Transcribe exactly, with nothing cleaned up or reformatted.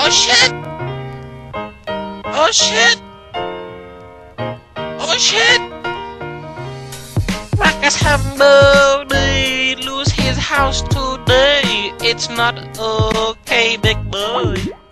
Oh shit! Oh shit! Oh shit! Marcus Hamburdy lose his house today. It's not okay, big boy.